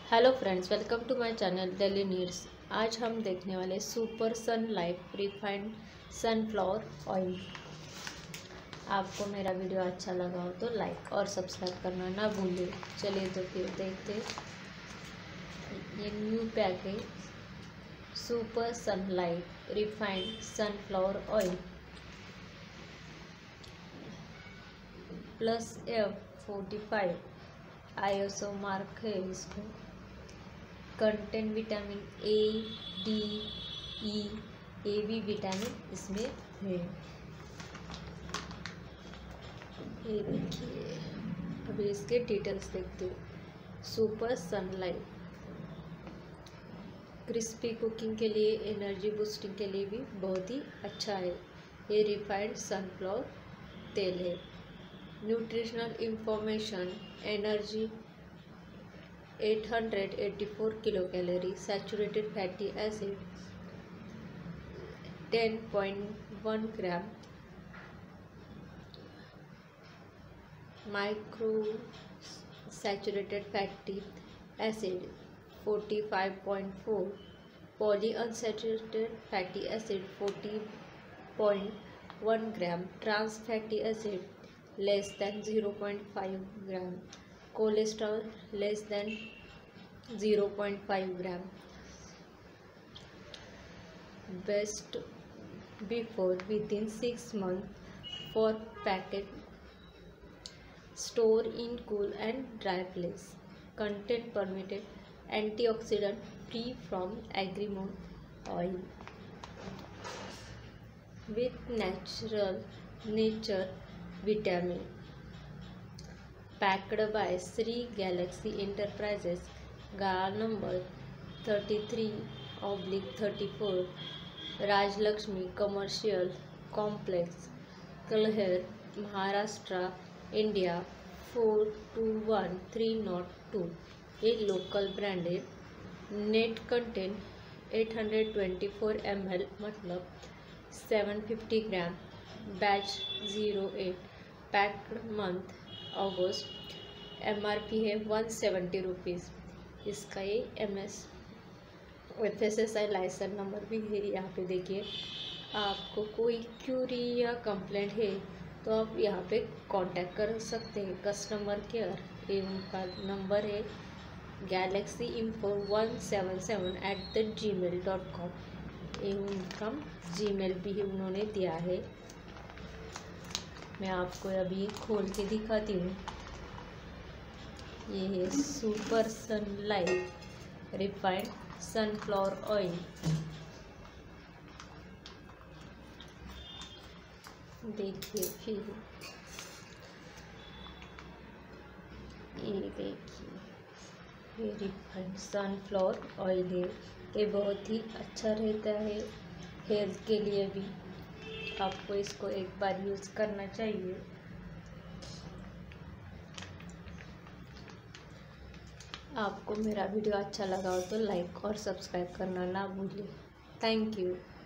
Hello friends, welcome to my channel daily needs. आज हम देखने वाले super sun life refined sunflower oil. आपको मेरा वीडियो अच्छा लगा हो तो लाइक और सब्सक्राइब करना ना भूलिए। चलिए तो फिर देखते। ये न्यू पैक है, super sun life refined sunflower oil +F45 ISO mark है। इसको content vitamin A, D, E, A B vitamin इसमें है। ये देखिए, अभी इसके डिटेल्स देखते हो। सुपर सनलाइट क्रिस्पी कुकिंग के लिए, एनर्जी बूस्टिंग के लिए भी बहुत ही अच्छा है। ये रिफाइंड सनफ्लावर तेल है। Nutritional information: energy 884 kilo calorie, saturated fatty acid 10.1 gram, micro saturated fatty acid 45.4, poly unsaturated fatty acid 40.1 gram, trans fatty acid less than 0.5 gram, cholesterol less than 0.5 gram. Best before within 6 months for packet, store in cool and dry place. Content permitted, antioxidant, free from एग्रीमोन oil, with nature vitamin. Packed by Shri Galaxy enterprises, गाड़ा number 33/34, Rajalakshmi commercial complex, Kalher, Maharashtra, India 421302। ये local brand है। Net content 824 ml, मतलब 750 ग्राम। Batch 08, packed month August. MRP है 170 rupees. इसका ये FSSAI licence number भी है। यहाँ पे देखिए, आपको कोई क्यूरी या कंप्लेंट है तो आप यहाँ पे कांटेक्ट कर सकते हैं कस्टमर केयर। ये उनका नंबर है galaxy info177@gmail.com। ये उनका जीमेल भी उन्होंने दिया है। मैं आपको अभी खोल के दिखाती हूँ। ये है super sunlight refined sunflower oil. देखिए फिर ये देखिए, ये रिफाइंड सनफ्लावर ऑयल है। ये बहुत ही अच्छा रहता है हेल्थ के लिए भी। आपको इसको एक बार यूज़ करना चाहिए। आपको मेरा वीडियो अच्छा लगा हो तो लाइक और सब्सक्राइब करना ना भूलिए। Thank you.